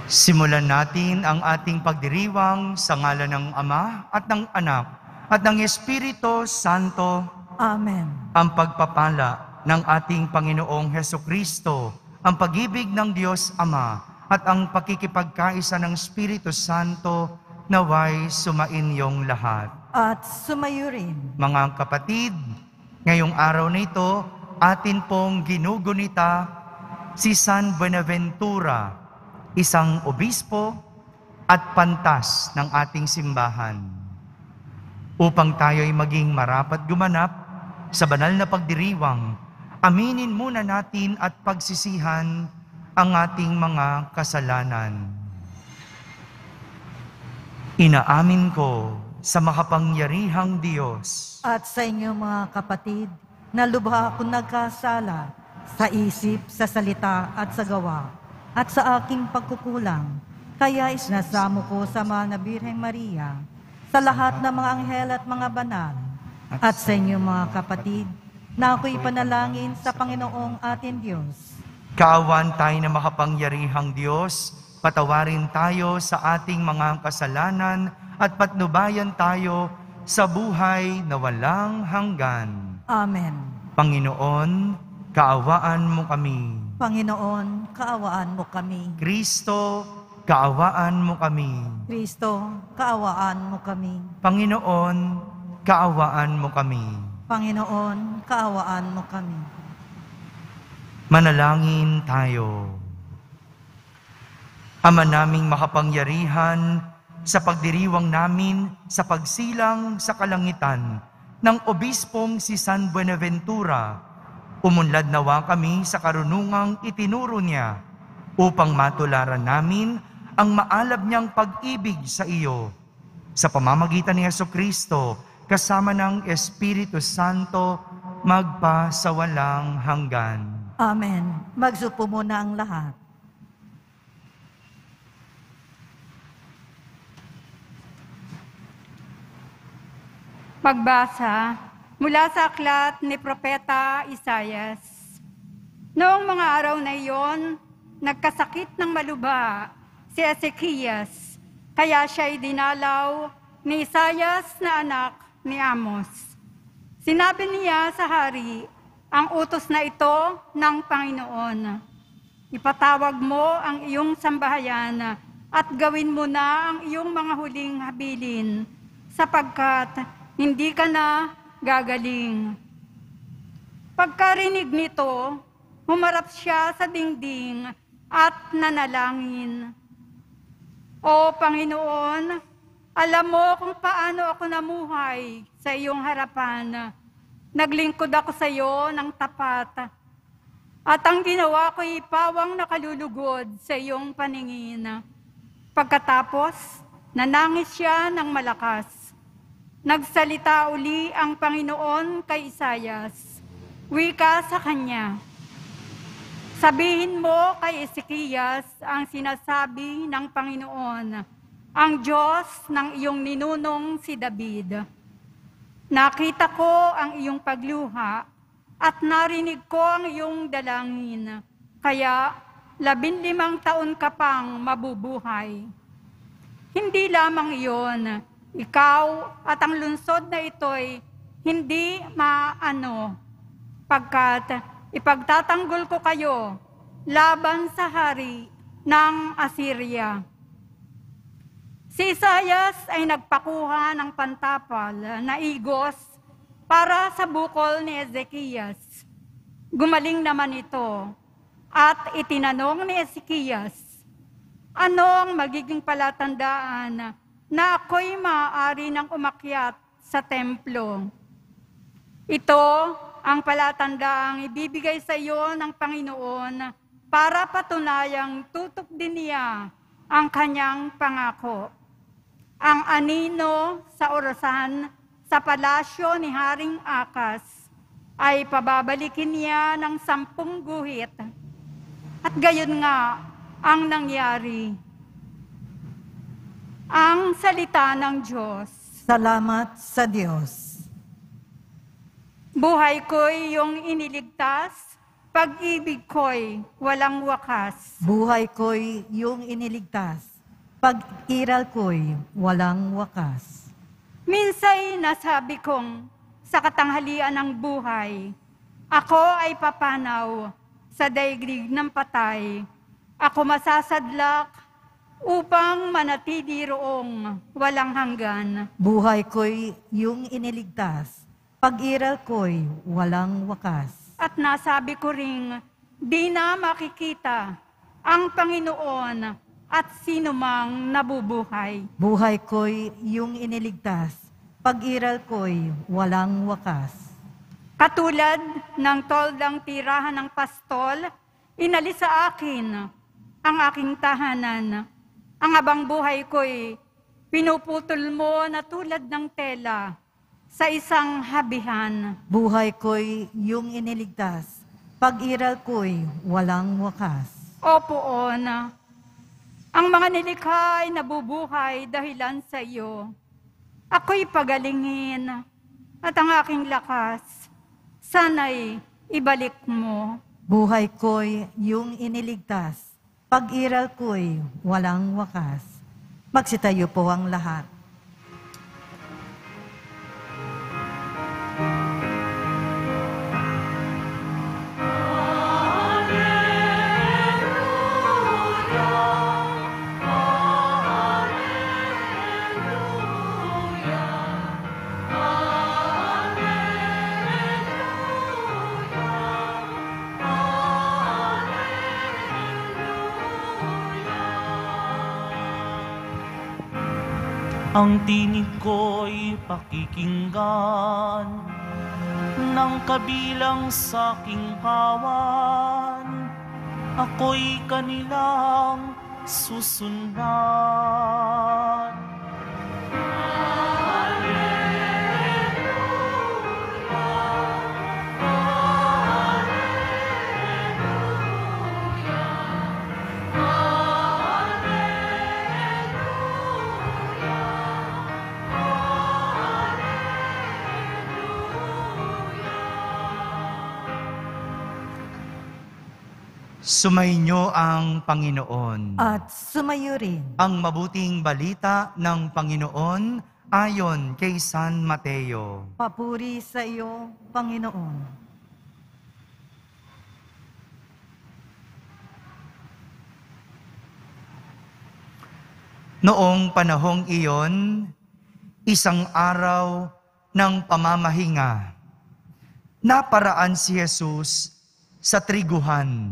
Simulan natin ang ating pagdiriwang sa ngalan ng Ama at ng Anak at ng Espiritu Santo. Amen. Ang pagpapala ng ating Panginoong Hesukristo, ang pag-ibig ng Diyos Ama at ang pakikipagkaisa ng Espiritu Santo naway sumainyong lahat. At sumayo rin. Mga kapatid, ngayong araw na ito, atin pong ginugunita si San Buenaventura, isang obispo at pantas ng ating simbahan. Upang tayo'y maging marapat gumanap sa banal na pagdiriwang, aminin muna natin at pagsisihan ang ating mga kasalanan. Inaamin ko sa makapangyarihang Diyos At sa inyo mga kapatid, na lubha akong nagkasala sa isip, sa salita at sa gawa, at sa aking pagkukulang. Kaya isinasamo ko sa Mahal na Birheng Maria, sa lahat ng mga anghel at mga banal, at sa inyo mga kapatid, na ako'y panalangin sa Panginoong ating Diyos. Kaawan tayo na makapangyarihang Diyos, patawarin tayo sa ating mga kasalanan at patnubayan tayo sa buhay na walang hanggan. Amen. Panginoon, kaawaan mo kami. Panginoon, kaawaan mo kami. Kristo, kaawaan mo kami. Kristo, kaawaan mo kami. Panginoon, kaawaan mo kami. Panginoon, kaawaan mo kami. Manalangin tayo. Ama naming makapangyarihan, sa pagdiriwang namin sa pagsilang sa kalangitan ng obispong si San Buenaventura, umunlad nawa kami sa karunungang itinuro niya upang matularan namin ang maalab niyang pag-ibig sa iyo. Sa pamamagitan ni Hesukristo, kasama ng Espiritu Santo, magpa sa walang hanggan. Amen. Magsupo muna ang lahat. Pagbasa mula sa aklat ni Propeta Isaias. Noong mga araw na iyon, nagkasakit ng malubha si Ezekias, kaya siya'y dinalaw ni Isaias na anak ni Amos. Sinabi niya sa hari, ang utos na ito ng Panginoon. Ipatawag mo ang iyong sambahayan at gawin mo na ang iyong mga huling habilin, sapagkat hindi ka na gagaling. Pagkarinig nito, humarap siya sa dingding at nanalangin. O Panginoon, alam mo kung paano ako namuhay sa iyong harapan. Naglingkod ako sa iyo ng tapat. At ang ginawa ko'y pawang nakalulugod sa iyong paningin. Pagkatapos, nanangis siya ng malakas. Nagsalita uli ang Panginoon kay Isaias. Wika sa kanya, sabihin mo kay Ezekias ang sinasabi ng Panginoon, ang Diyos ng iyong ninunong si David. Nakita ko ang iyong pagluha at narinig ko ang iyong dalangin, kaya 15 taon ka pang mabubuhay. Hindi lamang iyon, ikaw at ang lungsod na ito'y hindi maano, pagkat ipagtatanggol ko kayo laban sa hari ng Assyria. Si Isaias ay nagpakuha ng pantapal na igos para sa bukol ni Ezekias. Gumaling naman ito at itinanong ni Ezekias, ano ang magiging palatandaan na ako'y maaari ng umakyat sa templo? Ito ang palatandaang ibibigay sa iyo ng Panginoon para patunayang tutok din niya ang kanyang pangako. Ang anino sa orasan sa palasyo ni Haring Akas ay pababalikin niya ng 10 guhit. At gayon nga ang nangyari. Ang salita ng Diyos. Salamat sa Diyos. Buhay ko'y iyong iniligtas, pag-ibig ko'y walang wakas. Buhay ko'y iyong iniligtas, pag-iral ko'y walang wakas. Minsa'y nasabi kong sa katanghalian ng buhay, ako ay papanaw sa daigdig ng patay. Ako masasadlak upang manatili roong walang hanggan. Buhay ko'y iyong iniligtas, pag-iral ko'y walang wakas. At nasabi ko ring, di na makikita ang Panginoon at sino mang nabubuhay. Buhay ko'y iyong iniligtas, pag-iral ko'y walang wakas. Katulad ng toldang tirahan ng pastol, inalis sa akin ang aking tahanan. Ang abang buhay ko'y pinuputol mo na tulad ng tela sa isang habihan. Buhay ko'y iyong iniligtas, pag-iral ko'y walang wakas. Opo, On. Ang mga nilikha ay nabubuhay dahilan sa iyo. Ako'y pagalingin at ang aking lakas, sana'y ibalik mo. Buhay ko'y iyong iniligtas, pag-iral ko'y walang wakas. Magsitayo po ang lahat. Ang tinig ko'y pakikinggan ng kabilang sa aking kawan. Ako'y kanilang susundan. Sumainyo ang Panginoon. At sumayo rin. Ang mabuting balita ng Panginoon ayon kay San Mateo. Papuri sa iyo, Panginoon. Noong panahong iyon, isang araw ng pamamahinga, naparaan si Jesus sa triguhan.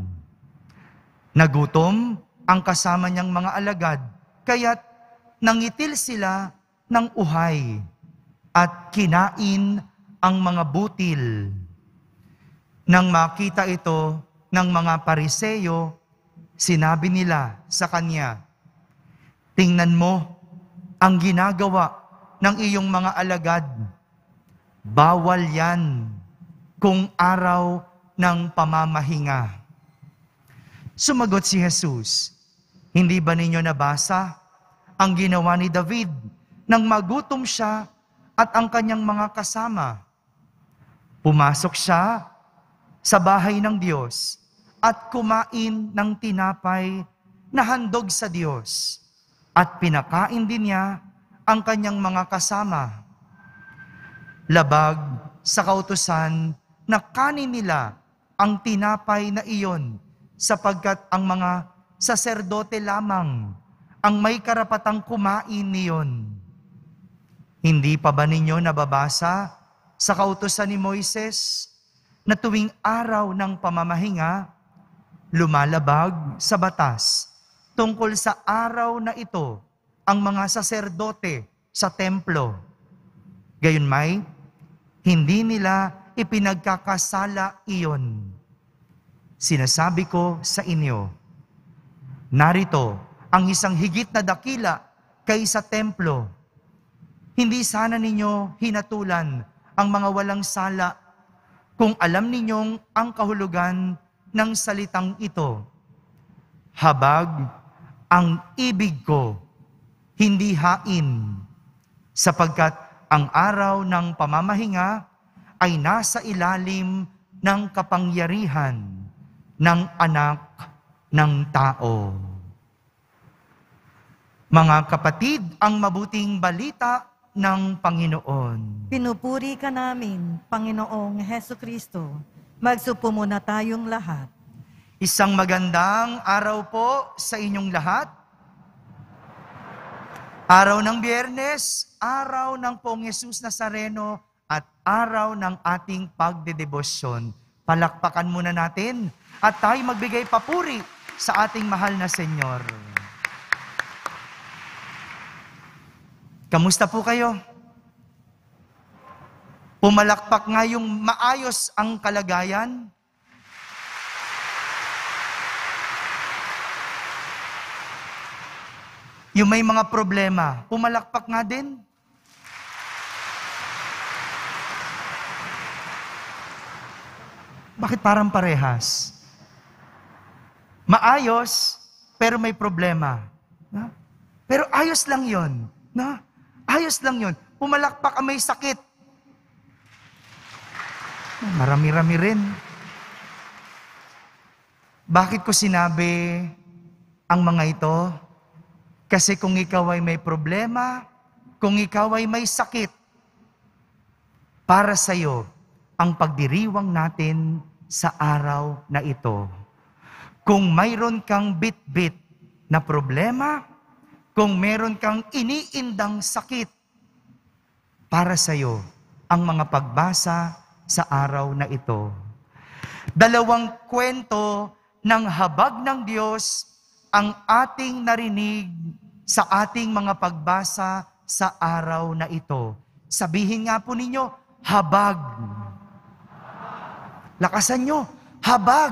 Nagutom ang kasama niyang mga alagad, kaya't nangitil sila ng uhay at kinain ang mga butil. Nang makita ito ng mga Pariseyo, sinabi nila sa kanya, "Tingnan mo ang ginagawa ng iyong mga alagad. Bawal yan kung araw ng pamamahinga." Sumagot si Jesus, "Hindi ba ninyo nabasa ang ginawa ni David nang magutom siya at ang kanyang mga kasama? Pumasok siya sa bahay ng Diyos at kumain ng tinapay na handog sa Diyos at pinakain din niya ang kanyang mga kasama. Labag sa kautusan na kanin nila ang tinapay na iyon, sapagkat ang mga saserdote lamang ang may karapatang kumain niyon. Hindi pa ba ninyo nababasa sa kautusan ni Moises na tuwing araw ng pamamahinga, lumalabag sa batas tungkol sa araw na ito ang mga saserdote sa templo? Gayunmay, hindi nila ipinagkakasala iyon. Sinasabi ko sa inyo, narito ang isang higit na dakila kaysa templo. Hindi sana ninyo hinatulan ang mga walang sala kung alam ninyong ang kahulugan ng salitang ito. Habag ang ibig ko, hindi hain, sapagkat ang araw ng pamamahinga ay nasa ilalim ng kapangyarihan ng Anak ng Tao. Mga kapatid, ang mabuting balita ng Panginoon. Pinupuri ka namin, Panginoong Heso Kristo. Magsupo muna tayong lahat. Isang magandang araw po sa inyong lahat. Araw ng Biyernes, araw ng Poong Jesus Nazareno at araw ng ating pagdedebosyon. Palakpakan muna natin at tayo magbigay papuri sa ating mahal na Senyor. Kamusta po kayo? Pumalakpak nga yung maayos ang kalagayan? Yung may mga problema, pumalakpak nga din? Bakit parang parehas? Maayos, pero may problema. No? Pero ayos lang yun. No? Ayos lang yun. Pumalakpak ang may sakit. Marami-rami rin. Bakit ko sinabi ang mga ito? Kasi kung ikaw ay may problema, kung ikaw ay may sakit, para sa'yo ang pagdiriwang natin sa araw na ito. Kung mayroon kang bit-bit na problema, kung mayroon kang iniindang sakit, para sa'yo ang mga pagbasa sa araw na ito. Dalawang kwento ng habag ng Diyos ang ating narinig sa ating mga pagbasa sa araw na ito. Sabihin nga po ninyo, habag. Lakasan nyo, habag.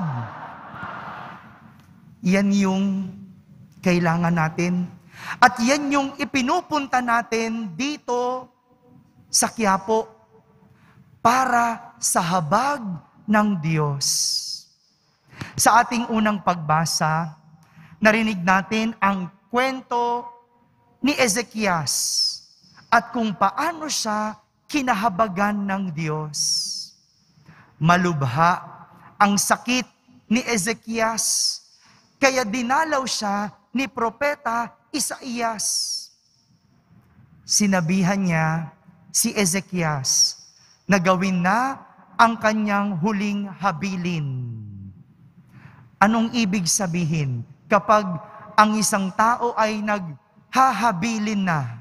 Yan yung kailangan natin. At yan yung ipinupunta natin dito sa Quiapo para sa habag ng Diyos. Sa ating unang pagbasa, narinig natin ang kwento ni Ezekias at kung paano siya kinahabagan ng Diyos. Malubha ang sakit ni Ezekias, kaya dinalaw siya ni Propeta Isaías. Sinabihan niya si Ezekias na gawin na ang kanyang huling habilin. Anong ibig sabihin kapag ang isang tao ay naghahabilin na?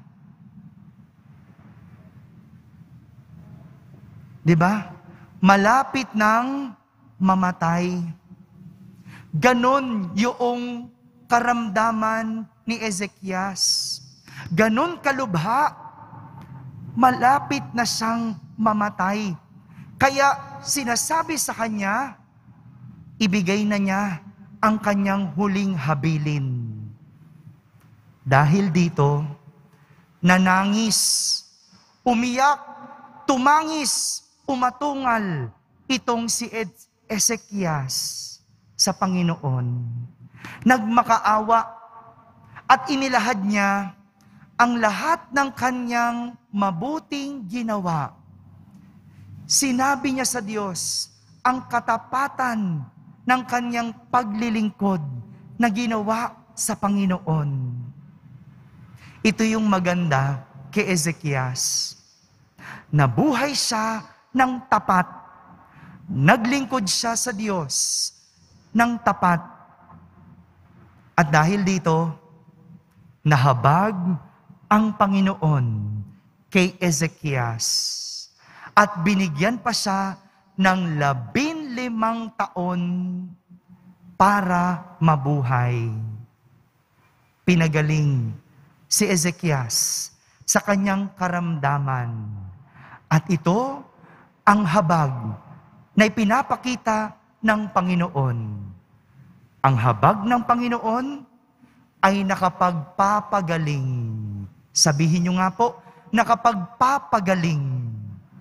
Diba? Malapit nang mamatay. Ganon yung karamdaman ni Ezekias. Ganon kalubha. Malapit na siyang mamatay. Kaya sinasabi sa kanya, ibigay na niya ang kanyang huling habilin. Dahil dito, nanangis, umiyak, tumangis, umatungal itong si Ezekias sa Panginoon. Nagmakaawa at inilahad niya ang lahat ng kanyang mabuting ginawa. Sinabi niya sa Diyos ang katapatan ng kanyang paglilingkod na ginawa sa Panginoon. Ito yung maganda kay Ezekias. Nabuhay siya ng tapat. Naglingkod siya sa Diyos ng tapat. At dahil dito, nahabag ang Panginoon kay Ezekias. At binigyan pa siya ng 15 taon para mabuhay. Pinagaling si Ezekias sa kanyang karamdaman. At ito ang habag na ipinapakita ng Panginoon. Ang habag ng Panginoon ay nakapagpapagaling. Sabihin nyo nga po, nakapagpapagaling.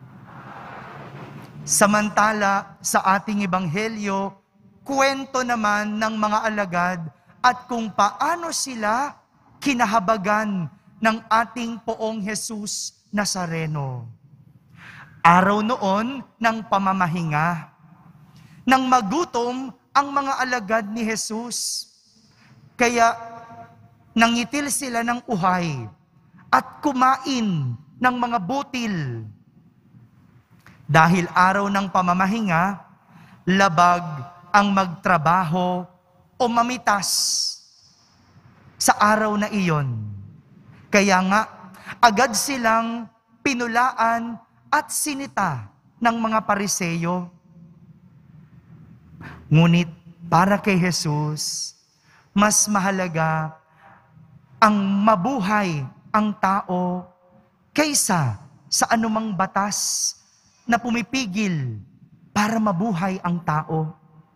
Samantala, sa ating ebanghelyo, kwento naman ng mga alagad at kung paano sila kinahabagan ng ating Poong Jesus Nazareno. Araw noon ng pamamahinga, nang magutom ang mga alagad ni Jesus. Kaya nangitil sila ng uhay at kumain ng mga butil. Dahil araw ng pamamahinga, labag ang magtrabaho o mamitas sa araw na iyon. Kaya nga, agad silang pinulaan at sinita ng mga Pariseyo. Ngunit para kay Jesus, mas mahalaga ang mabuhay ang tao kaysa sa anumang batas na pumipigil para mabuhay ang tao.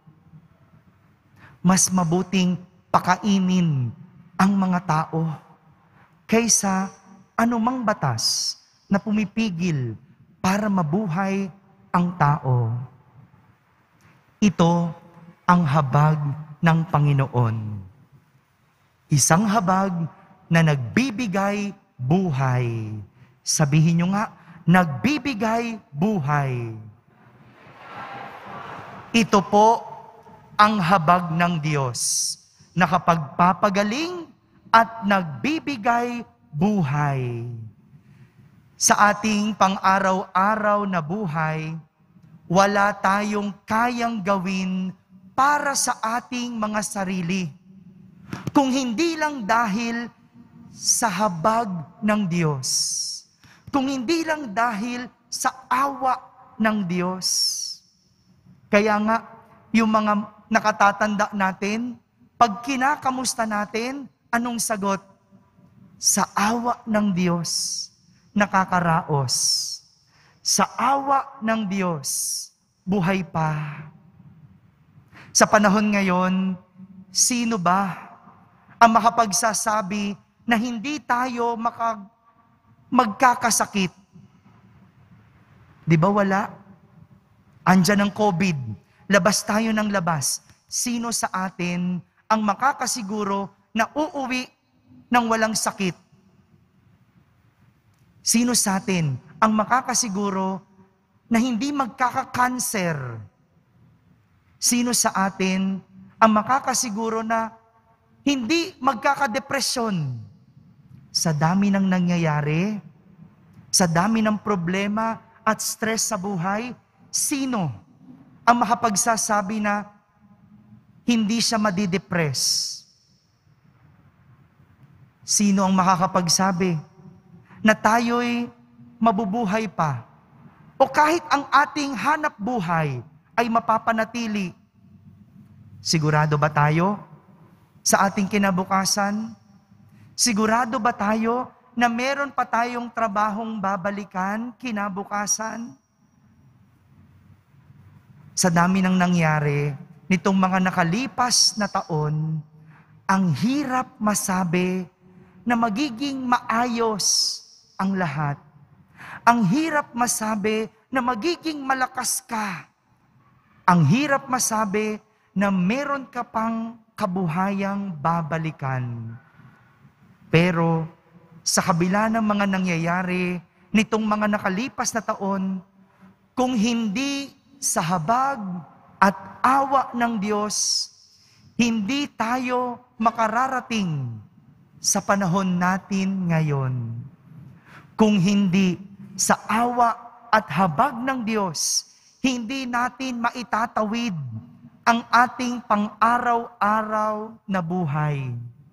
Mas mabuting pakainin ang mga tao kaysa anumang batas na pumipigil para mabuhay ang tao. Ito ang habag ng Panginoon. Isang habag na nagbibigay buhay. Sabihin nyo nga, nagbibigay buhay. Ito po ang habag ng Diyos, nakapagpapagaling at nagbibigay buhay. Sa ating pang-araw-araw na buhay, wala tayong kayang gawin para sa ating mga sarili, kung hindi lang dahil sa habag ng Diyos. Kung hindi lang dahil sa awa ng Diyos. Kaya nga, yung mga nakatatanda natin, pag kinakamusta natin, anong sagot? Sa awa ng Diyos, nakakaraos. Sa awa ng Diyos, buhay pa. Sa panahon ngayon, sino ba ang makapagsasabi na hindi tayo magkakasakit? Di ba wala? Andyan ang COVID. Labas tayo ng labas. Sino sa atin ang makakasiguro na uuwi ng walang sakit? Sino sa atin ang makakasiguro na hindi magkaka-cancer? Sino sa atin ang makakasiguro na hindi magkakadepresyon? Sa dami ng nangyayari, sa dami ng problema at stress sa buhay, sino ang makapagsasabi na hindi siya madidepress? Sino ang makakapagsabi na tayo'y mabubuhay pa? O kahit ang ating hanap buhay ay mapapanatili? Sigurado ba tayo sa ating kinabukasan? Sigurado ba tayo na meron pa tayong trabahong babalikan kinabukasan? Sa dami ng nangyari nitong mga nakalipas na taon, ang hirap masabi na magiging maayos ang lahat. Ang hirap masabi na magiging malakas ka. Ang hirap masabi na meron ka pang kabuhayang babalikan. Pero sa kabila ng mga nangyayari nitong mga nakalipas na taon, kung hindi sa habag at awa ng Diyos, hindi tayo makararating sa panahon natin ngayon. Kung hindi sa awa at habag ng Diyos, hindi natin maitatawid ang ating pang-araw-araw na buhay.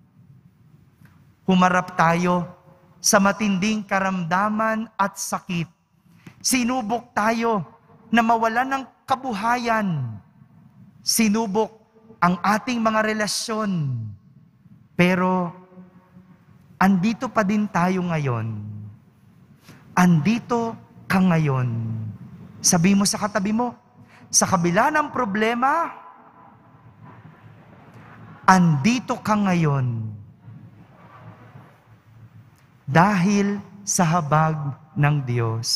Humarap tayo sa matinding karamdaman at sakit. Sinubok tayo na mawalan ng kabuhayan. Sinubok ang ating mga relasyon. Pero andito pa din tayo ngayon. Andito ka ngayon. Sabi mo sa katabi mo, sa kabila ng problema, andito ka ngayon. Dahil sa habag ng Diyos.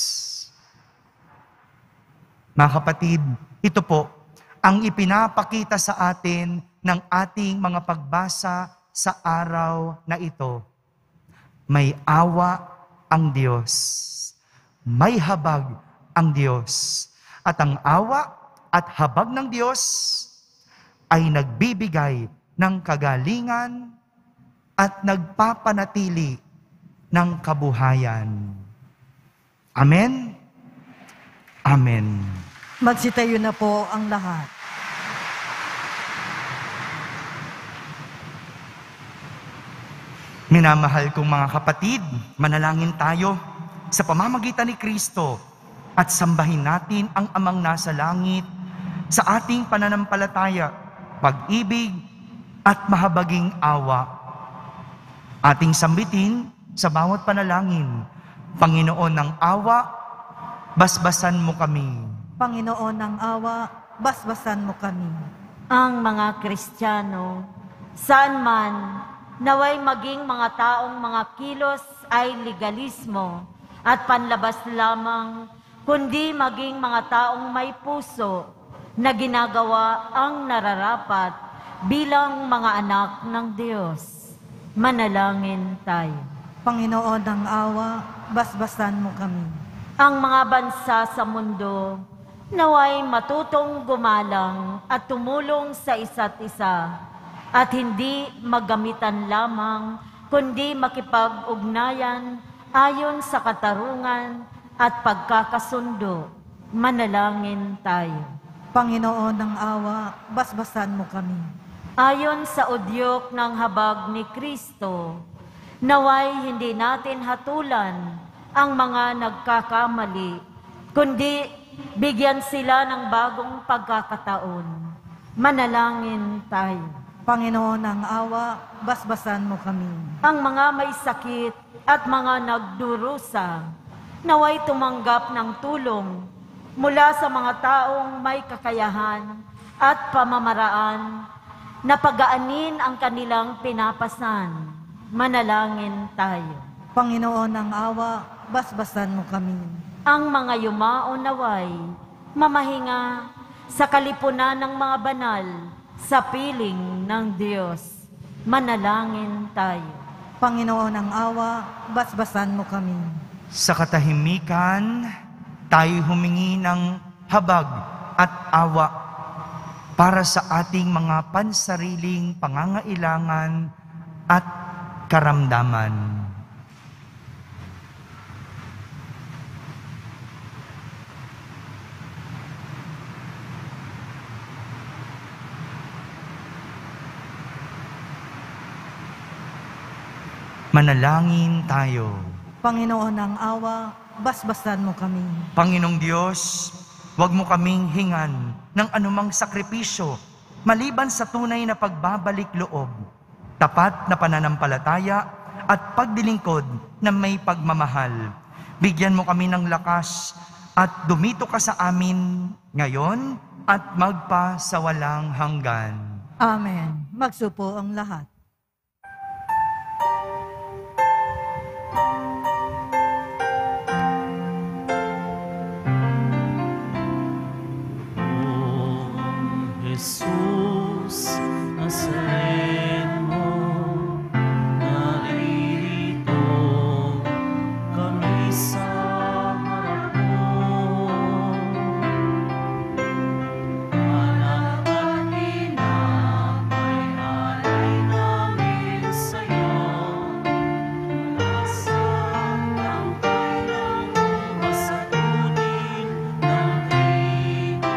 Mga kapatid, ito po ang ipinapakita sa atin ng ating mga pagbasa sa araw na ito. May awa ang Diyos. May habag ang Diyos. At ang awa at habag ng Diyos ay nagbibigay ng kagalingan at nagpapanatili ng kabuhayan. Amen? Amen. Magsitayo na po ang lahat. Minamahal kong mga kapatid, manalangin tayo sa pamamagitan ni Kristo at sambahin natin ang Amang nasa langit sa ating pananampalataya, pag-ibig at mahabaging awa. Ating sambitin sa bawat panalangin, Panginoon ng awa, basbasan mo kami. Panginoon ng awa, basbasan mo kami. Ang mga Kristiyano, saan man, naway maging mga taong mga kilos ay legalismo at panlabas lamang, kundi maging mga taong may puso na ginagawa ang nararapat bilang mga anak ng Diyos. Manalangin tayo. Panginoon ng awa, basbasan mo kami. Ang mga bansa sa mundo, naway matutong gumalang at tumulong sa isa't isa, at hindi maggamitan lamang, kundi makipag-ugnayan ayon sa katarungan at pagkakasundo. Manalangin tayo. Panginoon ng awa, basbasan mo kami. Ayon sa udyok ng habag ni Kristo, naway hindi natin hatulan ang mga nagkakamali, kundi bigyan sila ng bagong pagkakataon. Manalangin tayo. Panginoon ng awa, basbasan mo kami. Ang mga may sakit at mga nagdurusa, naway tumanggap ng tulong mula sa mga taong may kakayahan at pamamaraan na pagaanin ang kanilang pinapasan. Manalangin tayo. Panginoon ng awa, basbasan mo kami. Ang mga yumao naway mamahinga sa kalipunan ng mga banal sa piling ng Diyos. Manalangin tayo. Panginoon ng awa, basbasan mo kami. Sa katahimikan, tayo humingi ng habag at awa para sa ating mga pansariling pangangailangan at karamdaman. Manalangin tayo. Panginoon ng awa, basbasan mo kami. Panginoong Diyos, huwag mo kaming hingan ng anumang sakripisyo maliban sa tunay na pagbabalik loob, tapat na pananampalataya at pagdilingkod na may pagmamahal. Bigyan mo kami ng lakas at dumito ka sa amin ngayon at magpa sa walang hanggan. Amen. Magsupo ang lahat. Jesus Nazareno, narito kami sa harap mo. Anak at ina, may alay namin sa'yo. Lasang ang kanyang masagutin ng trigo.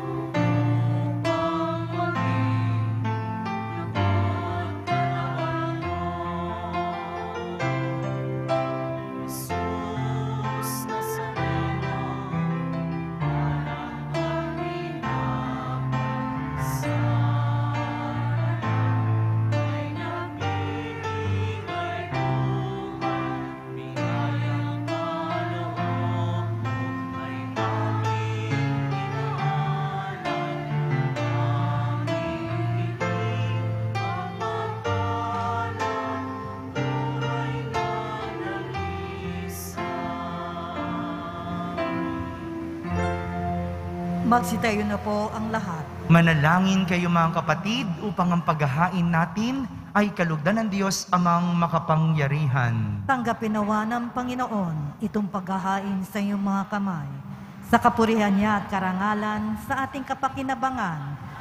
Magsitayo na po ang lahat. Manalangin kayo mga kapatid upang ang paghahain natin ay kalugdan ng Diyos amang makapangyarihan. Tanggapin nawa ng Panginoon itong paghahain sa iyong mga kamay, sa kapurihan niya at karangalan sa ating kapakinabangan,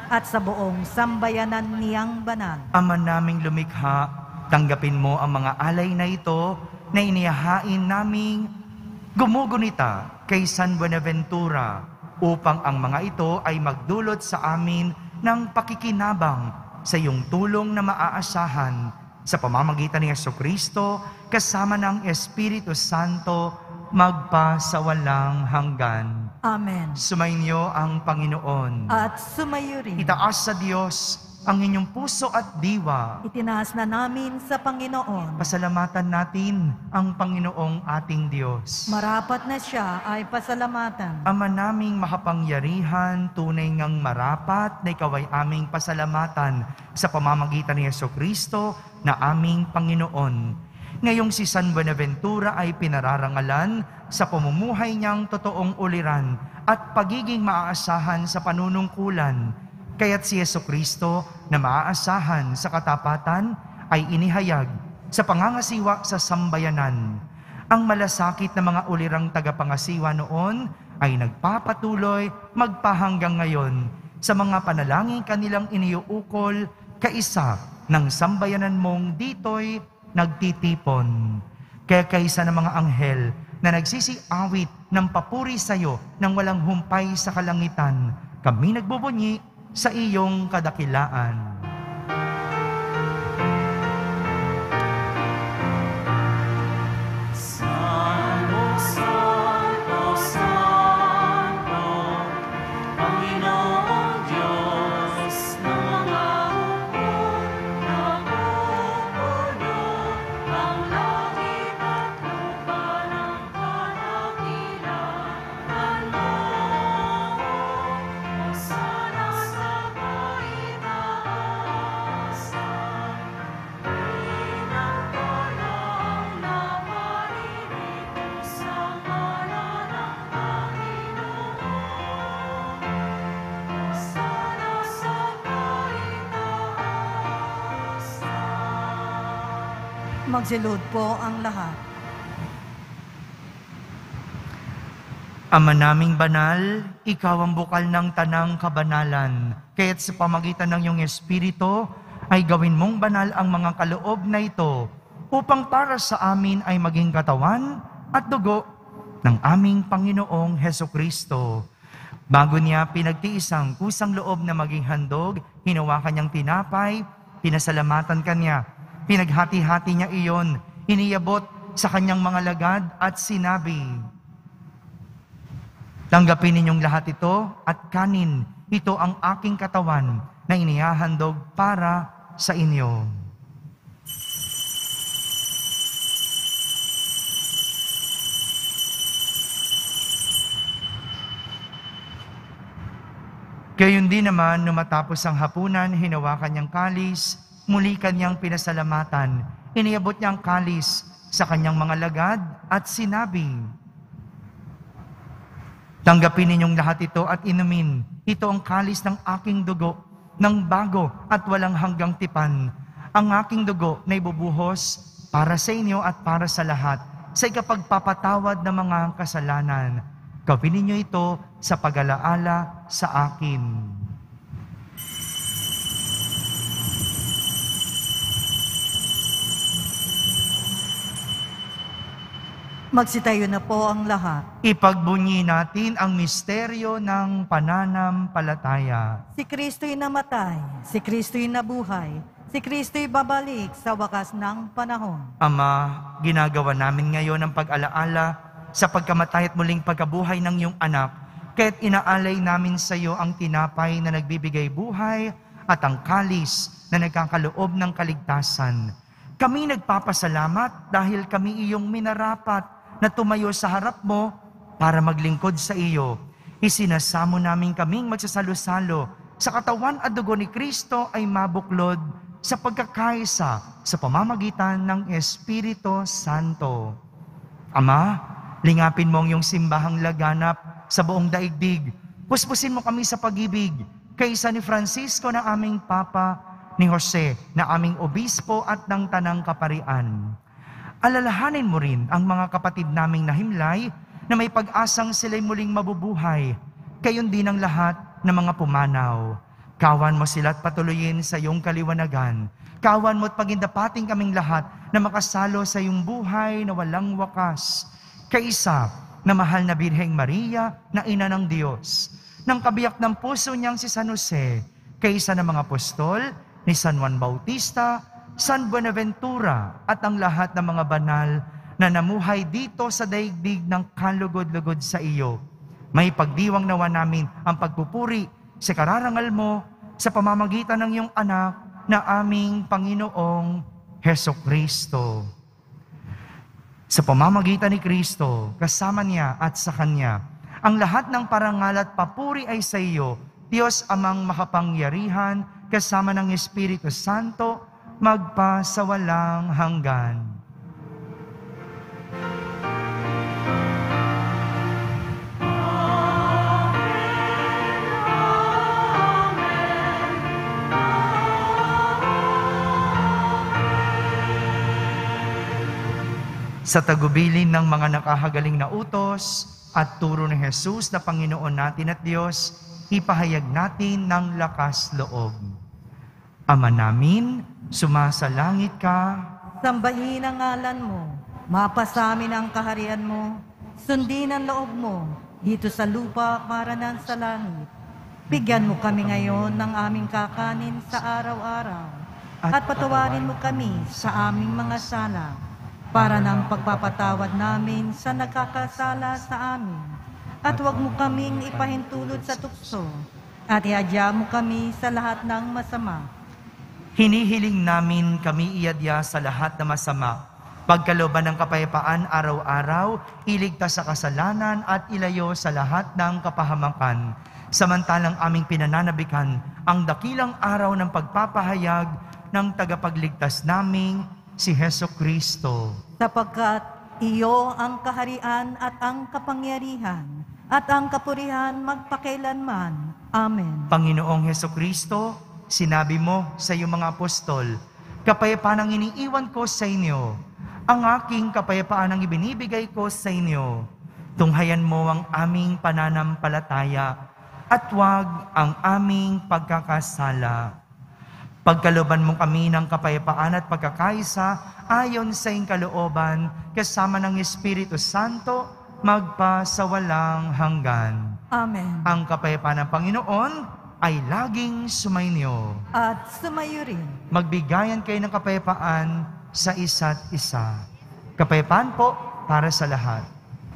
at sa buong sambayanan niyang banal. Ama naming lumikha, tanggapin mo ang mga alay na ito na inihahain naming gumugunita kay San Buenaventura upang ang mga ito ay magdulot sa amin ng pakikinabang sa iyong tulong na maaasahan sa pamamagitan ni Jesucristo kasama ng Espiritu Santo magpasawalang hanggan. Amen. Sumainyo ang Panginoon. At sumayo rin. Itaas sa Diyos ang inyong puso at diwa. Itinaas na namin sa Panginoon. Pasalamatan natin ang Panginoong ating Diyos. Marapat na siya ay pasalamatan. Ama naming makapangyarihan, tunay ngang marapat na ikaw ay aming pasalamatan sa pamamagitan ni Jesucristo na aming Panginoon. Ngayong si San Buenaventura ay pinararangalan sa pamumuhay niyang totoong uliran at pagiging maaasahan sa panunungkulan. Kaya't si Jesucristo na maaasahan sa katapatan ay inihayag sa pangangasiwa sa sambayanan. Ang malasakit na mga ulirang tagapangasiwa noon ay nagpapatuloy magpahanggang ngayon sa mga panalangin kanilang iniuukol kaisa ng sambayanan mong dito'y nagtitipon. Kaya kaisa ng mga anghel na nagsisiawit ng papuri sa iyo nang walang humpay sa kalangitan, kami nagbubunyi sa iyong kadakilaan. Santo, Santo, Santo, Panginoong Diyos ng mga hukbo, napupuno ang langit at lupa ng kadakilaan mo. Hosana sa kaitaasan, pinagpalang na maririto sa ngalan ng Panginoon. Hosana sa kaitaasan. Magsilod po ang lahat. Ama naming banal, ikaw ang bukal ng tanang kabanalan. Kaya't sa pamagitan ng iyong Espiritu, ay gawin mong banal ang mga kaloob na ito upang para sa amin ay maging katawan at dugo ng aming Panginoong Hesukristo. Bago niya pinagtiis ang kusang loob na maging handog, hinawakan niyang tinapay, pinasalamatan kanya, pinaghati-hati niya iyon, iniyabot sa kanyang mga lagad at sinabi, "Tanggapin ninyong lahat ito at kanin, ito ang aking katawan na inihahandog para sa inyo." Gayon din naman, nung matapos ang hapunan, hinawakan niyang kalis, muli kanyang pinasalamatan, iniabot niyang kalis sa kanyang mga lagad at sinabi, "Tanggapin ninyong lahat ito at inumin. Ito ang kalis ng aking dugo, ng bago at walang hanggang tipan. Ang aking dugo na ibubuhos para sa inyo at para sa lahat, sa ikapagpapatawad ng mga kasalanan. Gawin ninyo ito sa pag-alaala sa akin." Magsitayo na po ang lahat. Ipagbunyi natin ang misteryo ng pananampalataya. Si Kristo'y namatay, si Kristo'y nabuhay, si Kristo'y babalik sa wakas ng panahon. Ama, ginagawa namin ngayon ang pag-alaala sa pagkamatay at muling pagkabuhay ng iyong anak, kaya't inaalay namin sa iyo ang tinapay na nagbibigay buhay at ang kalis na nagkakaloob ng kaligtasan. Kami nagpapasalamat dahil kami iyong minarapat na tumayo sa harap mo para maglingkod sa iyo. Isinasamo namin kaming magsasalo-salo sa katawan at dugo ni Kristo ay mabuklod sa pagkakaisa sa pamamagitan ng Espiritu Santo. Ama, lingapin mo ang iyong simbahang laganap sa buong daigdig. Puspusin mo kami sa pag-ibig kaysa ni Francisco na aming Papa, ni Jose na aming Obispo at ng Tanang Kaparian. Alalahanin mo rin ang mga kapatid naming nahimlay na may pag-asang sila'y muling mabubuhay, gayon din ang lahat ng mga pumanaw. Kawan mo sila at patuloyin sa iyong kaliwanagan. Kawan mo at pagindapating kaming lahat na makasalo sa iyong buhay na walang wakas. Kaisa na mahal na Birheng Maria na ina ng Diyos, ng kabiyak ng puso niyang si San Jose, kaisa ng mga apostol, ni San Juan Bautista, San Buenaventura, at ang lahat ng mga banal na namuhay dito sa daigdig ng kalugod-lugod sa iyo. May pagdiwang nawa namin ang pagpupuri sa kararangal mo sa pamamagitan ng iyong anak na aming Panginoong Hesukristo. Sa pamamagitan ni Kristo, kasama niya at sa Kanya, ang lahat ng parangal at papuri ay sa iyo, Diyos amang makapangyarihan, kasama ng Espiritu Santo, magpa sa walang hanggan. Sa tagubilin ng mga nakahagaling na utos at turo ni Jesus na Panginoon natin at Diyos, ipahayag natin ng lakas loob. Ama namin, sumasalangit ka. Sambahin ang ngalan mo, mapasamin ang kaharian mo, sundin ang loob mo, dito sa lupa para nan sa langit. Bigyan mo kami ngayon ng aming kakanin sa araw-araw, at patawarin mo kami sa aming mga sala, para ng pagpapatawad namin sa nagkakasala sa amin. At huwag mo kaming ipahintulot sa tukso, at iadya mo kami sa lahat ng masama. Hinihiling namin kami iadya sa lahat na masama. Pagkalooban ng kapayapaan araw-araw, iligtas sa kasalanan at ilayo sa lahat ng kapahamakan. Samantalang aming pinananabikan ang dakilang araw ng pagpapahayag ng tagapagligtas naming si Hesukristo. Sapagkat iyo ang kaharian at ang kapangyarihan at ang kapurihan magpakailanman. Amen. Panginoong Hesukristo, sinabi mo sa iyong mga apostol, kapayapaan ang iniiwan ko sa inyo, ang aking kapayapaan ang ibinibigay ko sa inyo. Tunghayan mo ang aming pananampalataya at huwag ang aming pagkakasala. Pagkalooban mo kami ng kapayapaan at pagkakaisa ayon sa iyong kalooban, kasama ng Espiritu Santo, magpa sa walang hanggan. Amen. Ang kapayapaan ng Panginoon ay laging sumainyo. At sumayo rin. Magbigayan kayo ng kapayapaan sa isa't isa. Kapayapaan po para sa lahat.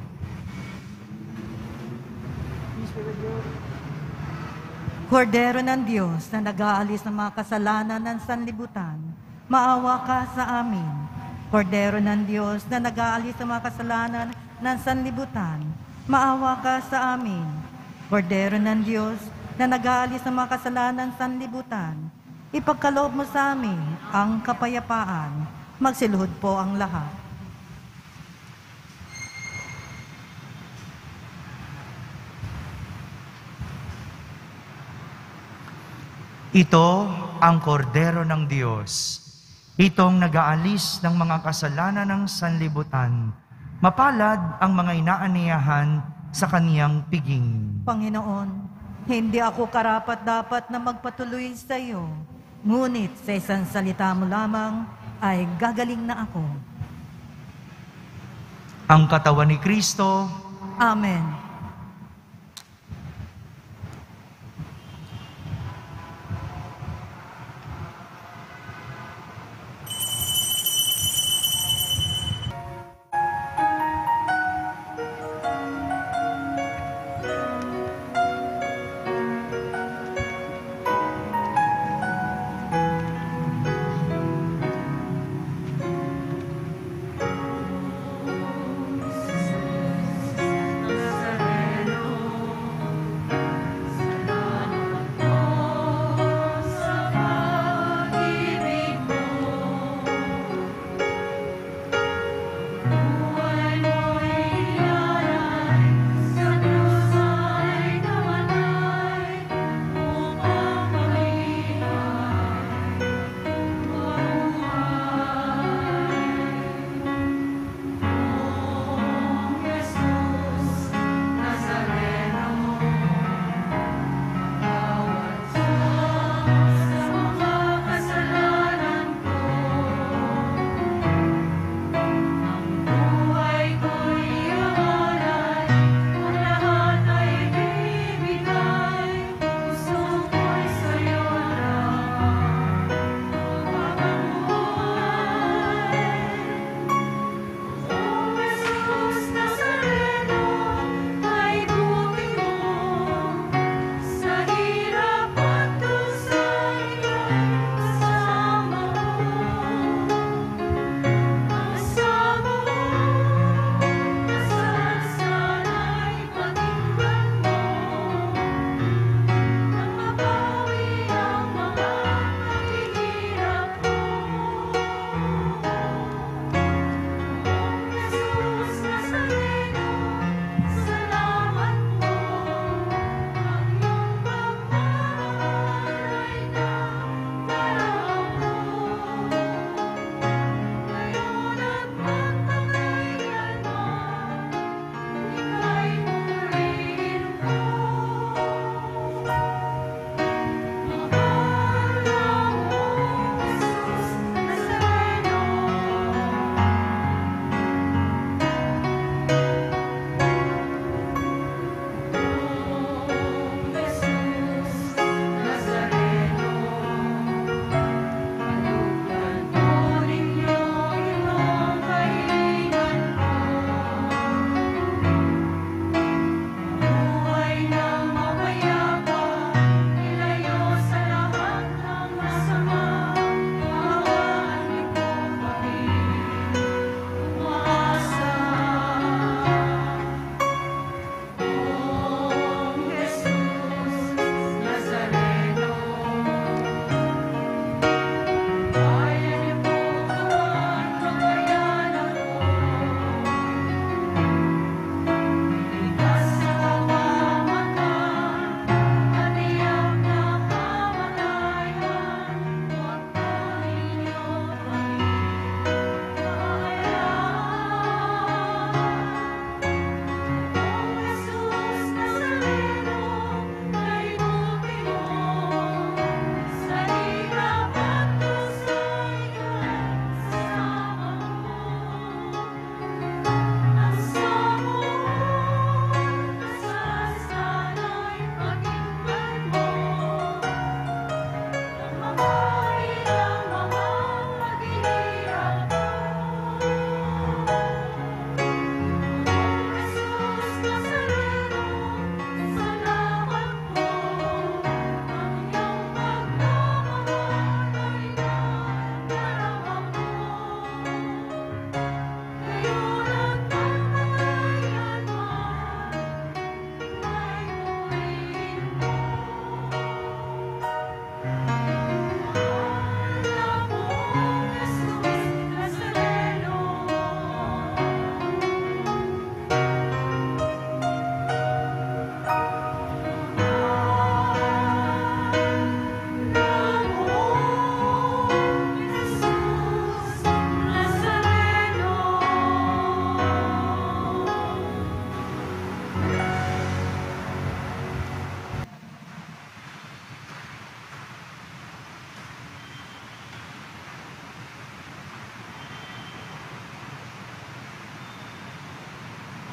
Kordero ng Diyos na nag-aalis ng mga kasalanan ng sanlibutan, maawa ka sa amin. Kordero ng Diyos na nag-aalis ng mga kasalanan ng sanlibutan, maawa ka sa amin. Kordero ng Diyos na nag-aalis ng mga kasalanan ng sanlibutan, ipagkaloob mo sa amin ang kapayapaan. Magsiluhod po ang lahat. Ito ang kordero ng Diyos. Itong nag-aalis ng mga kasalanan ng sanlibutan. Mapalad ang mga inaaniyahan sa kaniyang piging. Panginoon, hindi ako karapat-dapat na magpatuloy sa iyo. Ngunit sa isang salita mo lamang ay gagaling na ako. Ang katawan ni Kristo. Amen.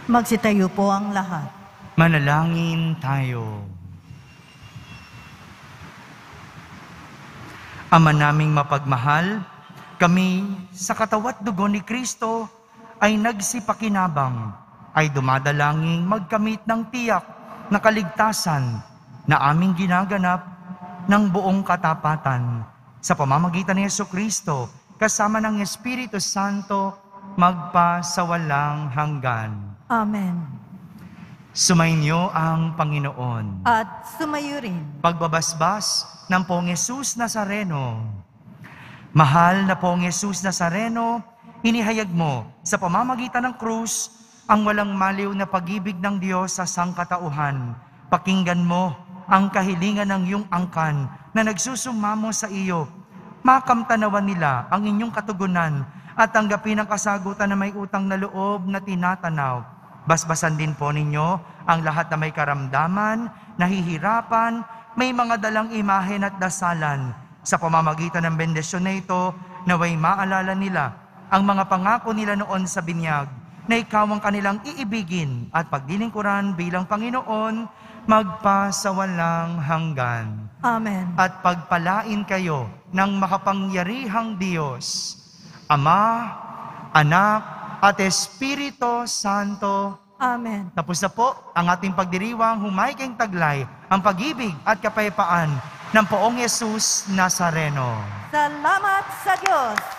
Magsitayo po ang lahat. Manalangin tayo. Ama naming mapagmahal, kami sa katawat dugo ni Kristo ay nagsipakinabang, ay dumadalangin magkamit ng tiyak na kaligtasan na aming ginaganap ng buong katapatan. Sa pamamagitan ni Jesucristo, kasama ng Espiritu Santo, magpasawalang hanggan. Amen. Sumainyo ang Panginoon. At sumayo rin. Pagbabasbas ng Poong Jesus Nazareno. Mahal na Poong Jesus Nazareno, inihayag mo sa pamamagitan ng krus ang walang maliw na pag-ibig ng Diyos sa sangkatauhan. Pakinggan mo ang kahilingan ng iyong angkan na nagsusumamo sa iyo. Makamtanawan nila ang inyong katugunan at tanggapin ang kasagutan na may utang na loob na tinatanaw. Basbasan din po ninyo ang lahat na may karamdaman, nahihirapan, may mga dalang imahen at dasalan. Sa pamamagitan ng bendisyon na ito, naway maalala nila ang mga pangako nila noon sa binyag, na ikaw ang kanilang iibigin at pagdilingkuran bilang Panginoon, magpasawalang hanggan. Amen. At pagpalain kayo ng makapangyarihang Diyos, Ama, Anak, at Espiritu Santo. Amen. Tapos na po ang ating pagdiriwang humaykeng taglay ang pag-ibig at kapayapaan ng Poong Jesus Nazareno. Salamat sa Diyos.